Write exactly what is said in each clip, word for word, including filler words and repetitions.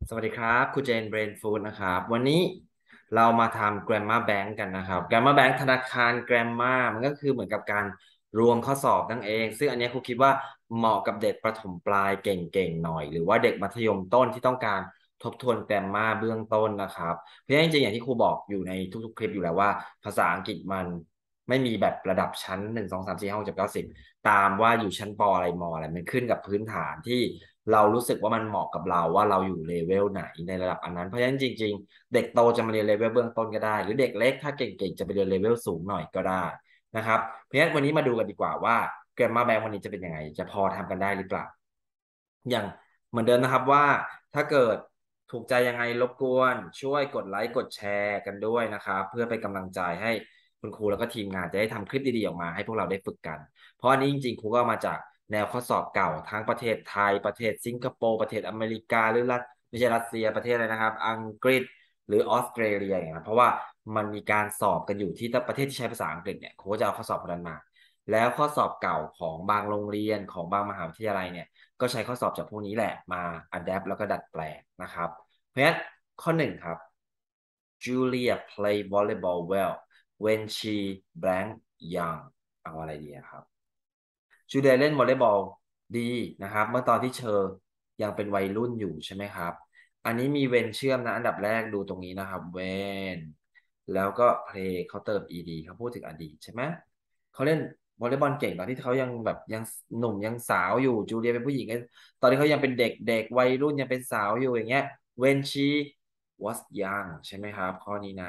สวัสดีครับคุณเจนเบรนฟูดนะครับวันนี้เรามาทำ Grammar Bank กันนะครับ Grammar Bank ธนาคาร Grammar มันก็คือเหมือนกับการรวมข้อสอบนั่นเองซึ่งอันนี้ครูคิดว่าเหมาะกับเด็กประถมปลายเก่งๆหน่อยหรือว่าเด็กมัธยมต้นที่ต้องการทบทวน Grammar เบื้องต้นนะครับเพราะฉะนั้นจริงๆอย่างที่ครูบอกอยู่ในทุกๆคลิปอยู่แล้วว่าภาษาอังกฤษมันไม่มีแบบระดับชั้นหนึ่งสองสามสี่ห้าหกเจ็ดเก้าสิบ ตามว่าอยู่ชั้นปอะไรมอะไรมันขึ้นกับพื้นฐานที่เรารู้สึกว่ามันเหมาะกับเราว่าเราอยู่เลเวลไหนในระดับอันนั้นเพราะฉะนั้นจริงๆเด็กโตจะมาเรียนเลเวลเบื้องต้นก็ได้หรือเด็กเล็กถ้าเก่งๆจะไปเรียนเลเวลสูงหน่อยก็ได้นะครับเพราะฉะนั้นวันนี้มาดูกันดีกว่าว่า Grammar Bank วันนี้จะเป็นยังไงจะพอทำกันได้หรือเปล่าอย่างเหมือนเดิมนะครับว่าถ้าเกิดถูกใจยังไงรบกวนช่วยกดไลค์กดแชร์กันด้วยนะครับเพื่อเป็นกำลังใจให้คุณครูแล้วก็ทีมงานจะได้ทำคลิปดีๆออกมาให้พวกเราได้ฝึกกัน เพราะอันนี้จริงๆครูก็เอามาจากแนวข้อสอบเก่าทั้งประเทศไทยประเทศสิงคโปร์ประเทศอเมริกาหรือรัสไม่ใช่รัสเซียประเทศอะไรนะครับอังกฤษหรือออสเตรเลียอย่างเงี้ยเพราะว่ามันมีการสอบกันอยู่ที่ประเทศที่ใช้ภาษาอังกฤษเนี่ยครูก็จะเอาข้อสอบพวกนั้นมาแล้วข้อสอบเก่าของบางโรงเรียนของบางมหาวิทยาลัยเนี่ยก็ใช้ข้อสอบจากพวกนี้แหละมาอัดแอปแล้วก็ดัดแปลงนะครับเพราะฉะนั้นข้อหนึ่งครับ Julia play volleyball well when she blank young เอาอะไรดีอะครับ ชูเดย์เล่นวอลเลย์บอลดีนะครับเมื่อตอนที่เชอยังเป็นวัยรุ่นอยู่ใช่ไหมครับอันนี้มีเวนเชื่อมนะอันดับแรกดูตรงนี้นะครับเวนแล้วก็เพลงเขาเติม ed เขาพูดถึงอดีตใช่ไหมเขาเล่นวอลเลย์บอลเก่งตอนที่เขายังแบบยังหนุ่มยังสาวอยู่จูเลียเป็นผู้หญิงตอนที่เขายังเป็นเด็กเด็กวัยรุ่นยังเป็นสาวอยู่อย่างเงี้ย when she was young ใช่ไหมครับข้อนี้นะ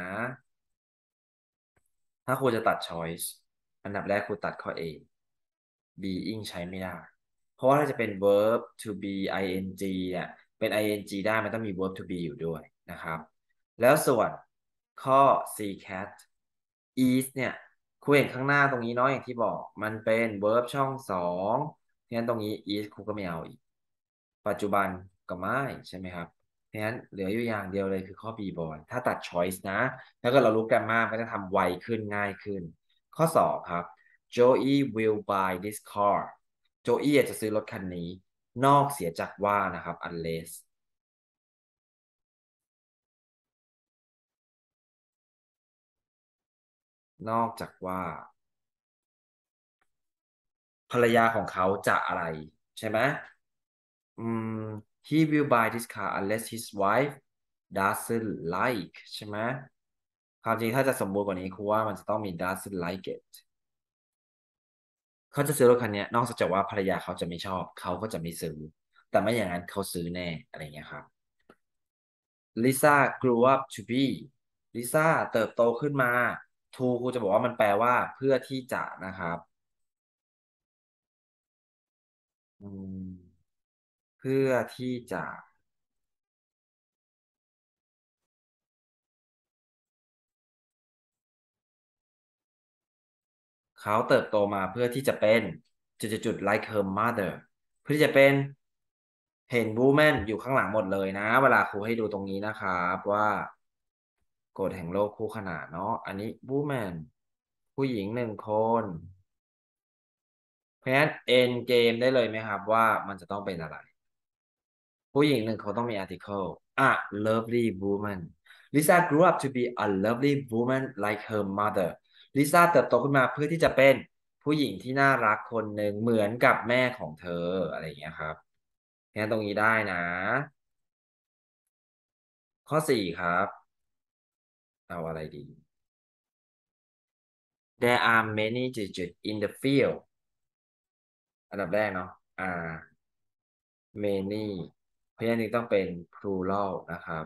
ถ้าครูจะตัด choice อันดับแรกครูตัดข้อ A being ใช้ไม่ได้ เพราะว่าถ้าจะเป็น verb to be ing เนี่ยเป็น ing ได้มันต้องมี verb to be อยู่ด้วยนะครับแล้วส่วนข้อ c cat is เนี่ยครูเห็นข้างหน้าตรงนี้เนาะอย่างที่บอกมันเป็น verb ช่องสองเพราะฉะนั้นตรงนี้ is ครูก็ไม่เอาอีกปัจจุบันก็ไม่ใช่ไหมครับเพราะฉะนั้นเหลืออยู่อย่างเดียวเลยคือข้อ be boy ถ้าตัด choice นะแล้วก็เรารู้กันมากก็จะทำไวขึ้นง่ายขึ้นข้อสองครับ Joey will buy this car โจอี้จะซื้อรถคันนี้นอกเสียจากว่านะครับ unless นอกจากว่าภรรยาของเขาจะอะไรใช่ไหมอืม he will buy this car unless his wife doesn't like ใช่ไหมความจริงถ้าจะสมบูรณ์กว่านี้คือว่ามันจะต้องมี doesn't like it เขาจะซื้อรถคันนี้นอกจากว่าภรรยาเขาจะไม่ชอบเขาก็จะไม่ซื้อแต่ไม่อย่างนั้นเขาซื้อแน่อะไรเงี้ยครับ Lisa grew up to be ลิซ่าเติบโตขึ้นมา to ครูจะบอกว่ามันแปลว่าเพื่อที่จะนะครับอืมเพื่อที่จะเขาเติบโตมาเพื่อที่จะเป็นจุดๆๆ like her mother เพื่อที่จะเป็นเห็น woman อยู่ข้างหลังหมดเลยนะเวลาครูให้ดูตรงนี้นะครับว่ากฎแห่งโลกคู่ขนานเนาะอันนี้ woman ผู้หญิงหนึ่งคนเพราะฉะนั้น end game ได้เลยไหมครับว่ามันจะต้องเป็นอะไร ผู้หญิงหนึ่งเขาต้องมี article a lovely woman Lisa grew up to be a lovely woman like her mother ลิซ่าเติบโตขึ้นมาเพื่อที่จะเป็นผู้หญิงที่น่ารักคนหนึ่งเหมือนกับแม่ของเธออะไรอย่างเงี้ยครับงั้นตรงนี้ได้นะข้อสี่ครับเอาอะไรดี There are many digits in the field อันดับแรกเนาะ are many เพราะฉะนั้นต้องเป็น plural นะครับ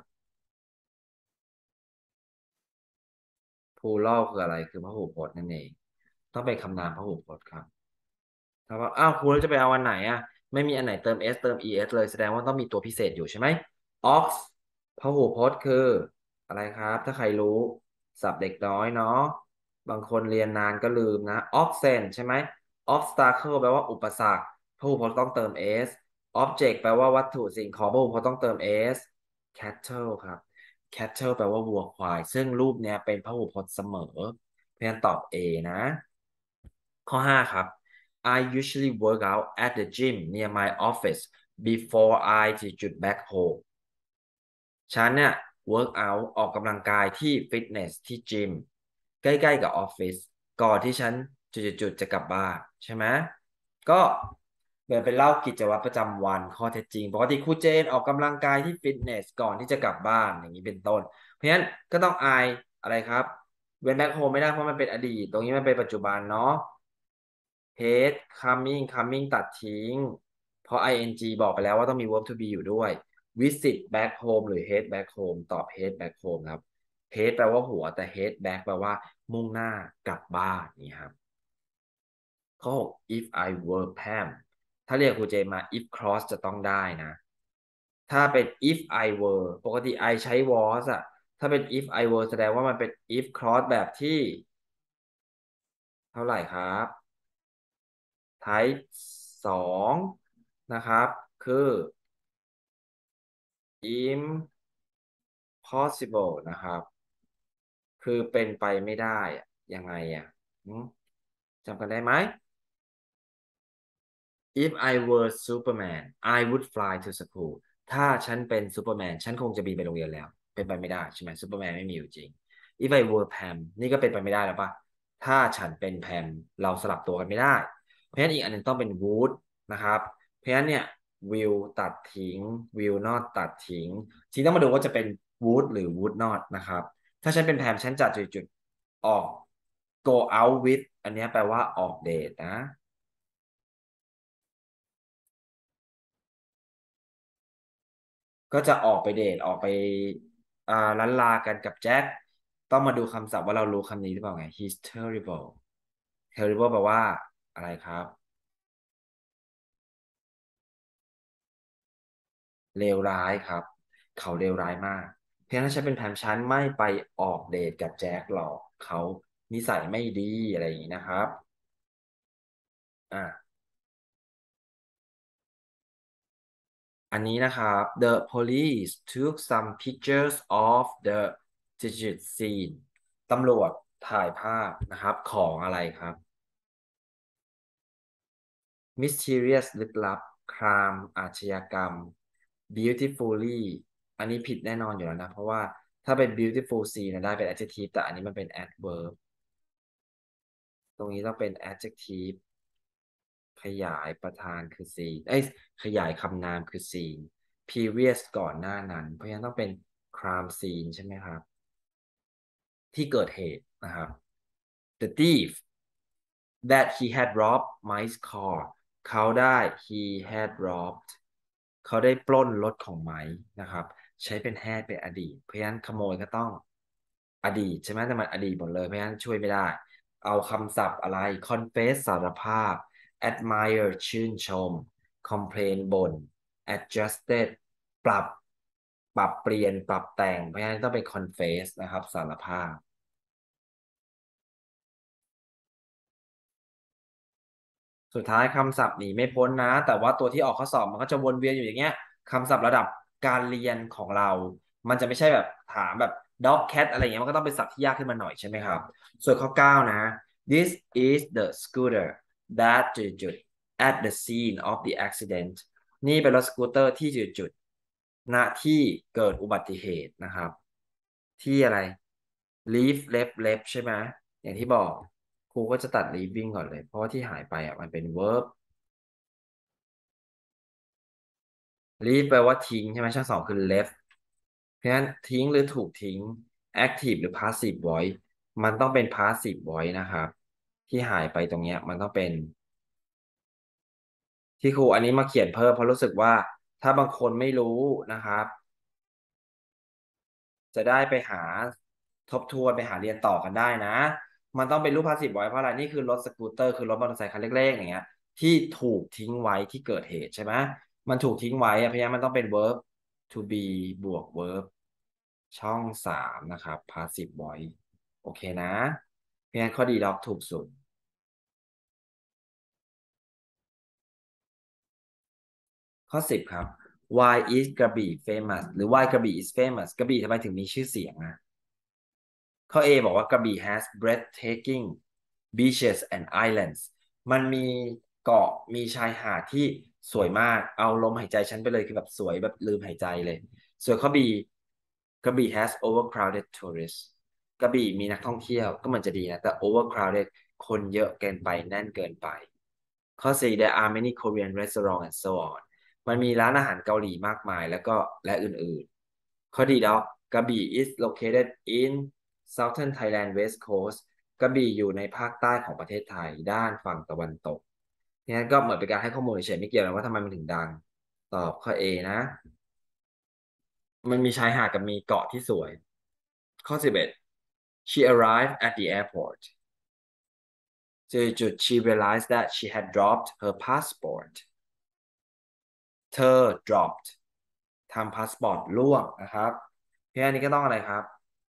plural คืออะไรคือพหูพจน์นั่นเองต้องเป็นคำนามพหูพจน์ครับถ้าว่าอ้าวครูแล้วจะไปเอาอันไหนอ่ะไม่มีอันไหนเติม s เติม es เลยแสดงว่าต้องมีตัวพิเศษอยู่ใช่ไหม ox พหูพจน์คืออะไรครับถ้าใครรู้ศัพท์เด็กน้อยเนาะบางคนเรียนนานก็ลืมนะ oxen ใช่ไหม obstacle แปลว่าอุปสรรคพหูพจน์ต้องเติม s object แปลว่าวัตถุสิ่งของพหูพจน์ต้องเติม s cattle ครับ cattle แปลว่าวัวควายซึ่งรูปเนี้ยเป็นพหูพจน์เสมอเพราะฉะนั้นตอบ A นะข้อห้าครับ I usually work out at the gym near my office before I จุด back home ฉันเนี่ย work out ออกกำลังกายที่ฟิตเนสที่จิมใกล้ๆกับออฟฟิศก่อนที่ฉันจุดๆจะกลับบ้านใช่ไหมก็เหมือนเป็นเล่ากิจวัตรประจำวันข้อเท็จจริงปกติครูเจนออกกำลังกายที่ฟิตเนสก่อนที่จะกลับบ้านอย่างนี้เป็นต้นเพราะฉะนั้นก็ต้องอายอะไรครับเว้นแบ็คโฮมไม่ได้เพราะมันเป็นอดีตตรงนี้มันเป็นปัจจุบันเนาะ head coming coming ตัดทิ้งเพราะ ing บอกไปแล้วว่าต้องมี verb to be อยู่ด้วย visit back home หรือ head back home ตอบ head back home ครับ head แปลว่าหัวแต่ head back แปลว่ามุ่งหน้ากลับบ้านนี่ครับข้อหก if I were Pam ถ้าเรียกครูเจมา if cross จะต้องได้นะถ้าเป็น if I were ปกติ I ใช้ was อะถ้าเป็น if I were แสดงว่ามันเป็น if cross แบบที่เท่าไหร่ครับ type สองนะครับคือ impossible นะครับคือเป็นไปไม่ได้อะยังไงอ่ะหืมจำกันได้ไหม If I were Superman I would fly to school ถ้าฉันเป็นซูเปอร์แมนฉันคงจะบินไปโรงเรียนแล้วเป็นไปไม่ได้ใช่ไหมซูเปอร์แมนไม่มีอยู่จริง If I were Pam นี่ก็เป็นไปไม่ได้แล้วปะถ้าฉันเป็นแพมเราสลับตัวกันไม่ได้เพราะฉะนั้นอีกอันหนึงต้องเป็น would นะครับเพราะฉะนั้นเนี่ย will ตัดทิ้ง will not ตัดทิ้งทีนี้ต้องมาดูว่าจะเป็น would หรือ would not นะครับถ้าฉันเป็นแพมฉันจะจุดๆออก go out with อันเนี้ยแปลว่าออกเดทนะ ก็จะออกไปเดทออกไปอ่าล้านลากันกับแจ็คต้องมาดูคำศัพท์ว่าเรารู้คำนี้หรือเปล่าไง he's terrible terrible แปลว่าอะไรครับเลวร้ายครับเขาเลวร้ายมากเพียงถ้าฉันเป็นแผนฉันไม่ไปออกเดทกับแจ็คหรอกเขานิสัยไม่ดีอะไรอย่างนี้นะครับอ่ะอันนี้นะครับ the police took some pictures of the digit scene ตำรวจถ่ายภาพนะครับของอะไรครับ mysterious ลึกลับ crime อาชญากรรม beautifully อันนี้ผิดแน่นอนอยู่แล้วนะ เพราะว่าถ้าเป็น beautiful scene นะได้เป็น adjective แต่อันนี้มันเป็น adverb ตรงนี้ต้องเป็น adjective ขยายประธานคือ scene เอ้ยขยายคำนามคือ scene previous ก่อนหน้านั้น เพราะฉะนั้นต้องเป็น crime scene ใช่ไหมครับ ที่เกิดเหตุนะครับ the thief that he had robbed Mike's car เขาได้ he had robbed เขาได้ปล้นรถของไม้นะครับใช้เป็น had เป็นอดีตเพราะฉะนั้นขโมยก็ต้องอดีตใช่ไหมแต่มันอดีตหมดเลยเพราะฉะนั้นช่วยไม่ได้เอาคำศัพท์อะไร confess สารภาพ admire ชื่นชม complain บ่น adjusted ปรับปรับเปลี่ยนปรับแต่งเพราะฉะนั้นต้องเป็น confess นะครับสารภาพ สุดท้ายคำศัพท์หนีไม่พ้นนะแต่ว่าตัวที่ออกข้อสอบมันก็จะวนเวียนอยู่อย่างเงี้ยคำศัพท์ระดับการเรียนของเรามันจะไม่ใช่แบบถามแบบ dog cat อะไรเงี้ยมันก็ต้องเป็นศัพท์ที่ยากขึ้นมาหน่อยใช่ไหมครับส่วนข้อเก้านะ this is the scooter that จุดจุด at the scene of the accident นี่เป็นรถสกูตเตอร์ที่จุดจุดณที่เกิดอุบัติเหตุนะครับที่อะไร leave left left ใช่ไหมอย่างที่บอกครูก็จะตัด leaving ก่อนเลยเพราะว่าที่หายไปอ่ะมันเป็น verb leave แปลว่าทิ้งใช่ไหมช่องสองคือ left เพราะฉะนั้นทิ้งหรือถูกทิ้ง active หรือ passive voice มันต้องเป็น passive voice นะครับที่หายไปตรงเนี้ยมันต้องเป็นที่ครูอันนี้มาเขียนเพิ่มเพราะรู้สึกว่าถ้าบางคนไม่รู้นะครับจะได้ไปหาทบทวนไปหาเรียนต่อกันได้นะมันต้องเป็นรูป passive voice เพราะอะไรนี่คือรถสกูตเตอร์คือรถมอเตอร์ไซค์คันเล็กๆอย่างเงี้ยที่ถูกทิ้งไว้ที่เกิดเหตุใช่ไหมมันถูกทิ้งไว้อะเพราะฉะนั้นมันต้องเป็น verb to be บวก verb ช่องสามนะครับ passive voice โอเคนะเพราะฉะนั้นข้อดีด็อกถูกสุดข้อสิบครับ why is กระบี่ famous หรือ why กระบี่ is famous กระบี่ทำไมถึงมีชื่อเสียงนะข้อ A บอกว่ากระบี่ has breathtaking beaches and islands มันมีเกาะมีชายหาดที่สวยมากเอาลมหายใจฉันไปเลยคือแบบสวยแบบลืมหายใจเลยส่วนข้อ B กระบี่ has overcrowded tourists กระบี่มีนักท่องเที่ยวก็มันจะดีนะแต่ overcrowded คนเยอะเกินไปแน่นเกินไปข้อสี่ there are many Korean restaurants and so on มันมีร้านอาหารเกาหลีมากมายแล้วก็และอื่นๆข้อดีดอกกระบี่ is located in southern Thailand west coast กระบี่อยู่ในภาคใต้ของประเทศไทยด้านฝั่งตะวันตกงั้นก็เหมือนเป็นการให้ข้อมูลเฉยๆไม่เกี่ยวนะว่าทำไมมันถึงดังตอบข้อ A นะ มันมีชายหาดกับมีเกาะที่สวย ข้อสิบเอ็ด she arrived at the airport จุดๆ she realized that she had dropped her passport เธอ dropped ทำพาสปอร์ตร่วงนะครับเพราะอันนี้ก็ต้องอะไรครับ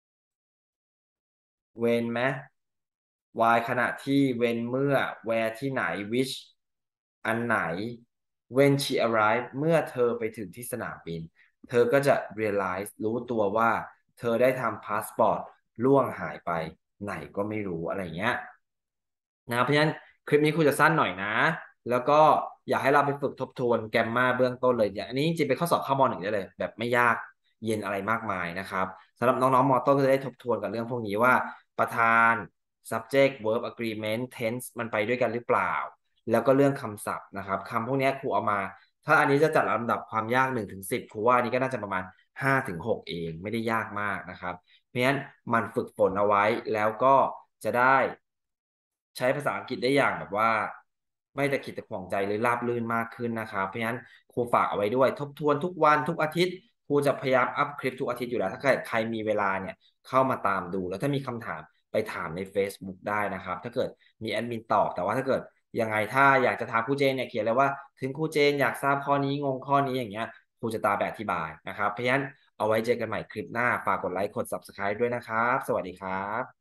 when ไหม why ขณะที่ when เมื่อ where ที่ไหน which อันไหน when she arrived เมื่อเธอไปถึงที่สนามบินเธอก็จะ realize รู้ตัวว่าเธอได้ทำพาสปอร์ตล่วงหายไปไหนก็ไม่รู้อะไรเงี้ยนะเพราะฉะนั้นคลิปนี้คุณจะสั้นหน่อยนะแล้วก็อยากให้เราไปฝึกทบทวนแกมมาเบื้องต้นเลยอย่างอันนี้จริงๆเป็นข้อสอบเข้ามหนึ่งได้เลยแบบไม่ยากเย็นอะไรมากมายนะครับสำหรับน้องๆมต้นก็จะได้ทบทวนกับเรื่องพวกนี้ว่าประธาน subject verb agreement tense มันไปด้วยกันหรือเปล่าแล้วก็เรื่องคำศัพท์นะครับคำพวกนี้ครูเอามา ถ้าอันนี้จะจัดลำดับความยากหนึ่งถึงสิบครูว่าอันนี้ก็น่าจะประมาณห้าถึงหกเองไม่ได้ยากมากนะครับเพราะฉะนั้นมันฝึกฝนเอาไว้แล้วก็จะได้ใช้ภาษาอังกฤษได้อย่างแบบว่าไม่ตะขิดตะขวงใจหรือราบรื่นมากขึ้นนะครับเพราะฉะนั้นครูฝากเอาไว้ด้วยทบทวนทุกวันทุกอาทิตย์ครูจะพยายามอัพคลิปทุกอาทิตย์อยู่แล้วถ้าใครใครมีเวลาเนี่ยเข้ามาตามดูแล้วถ้ามีคำถามไปถามใน Facebook ได้นะครับถ้าเกิดมีแอดมินตอบแต่ว่าถ้าเกิดยังไงถ้าอยากจะถามครูเจนเนี่ยเขียนเลยว่าถึงครูเจนอยากทราบข้อนี้งงข้อนี้อย่างเงี้ยครูจะตามไปอธิบายนะครับเพราะฉะนั้นเอาไว้เจอกันใหม่คลิปหน้าฝากกดไลค์กด Subscribe ด้วยนะครับสวัสดีครับ